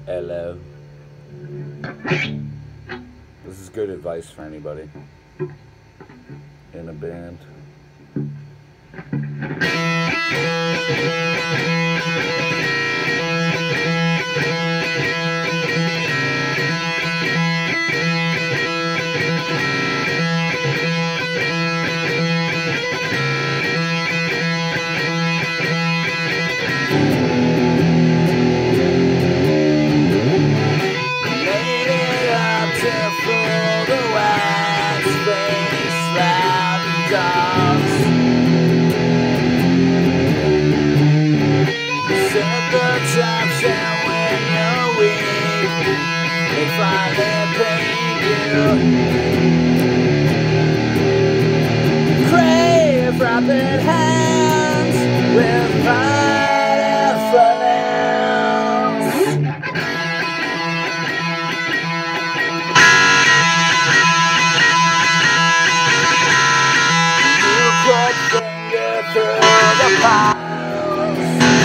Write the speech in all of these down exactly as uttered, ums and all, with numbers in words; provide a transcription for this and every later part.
Hello. This is good advice for anybody in a band. Crave rapid hands with pride and finance. You could finger through the piles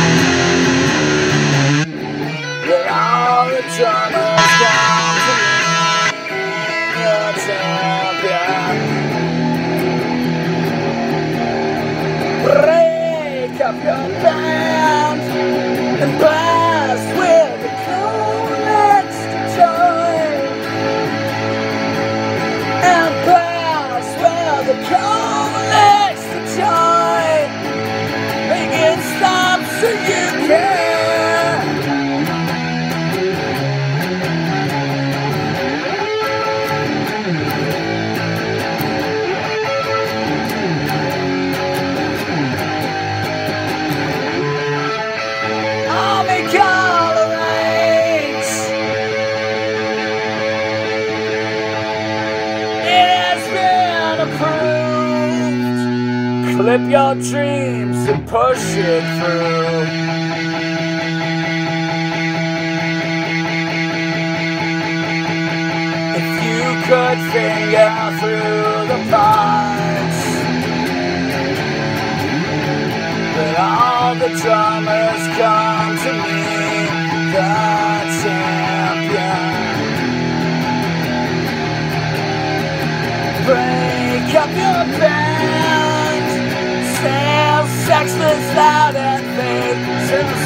with all the drummers come to me. Champion, break up your band and blast with the coolest joy, and blast with the coolest joy. Make it stop so you can. Clip your dreams and push it through. If you could finger through the parts that all the drummers come to me, the champion. Break up your band. Sex that's loud and fake.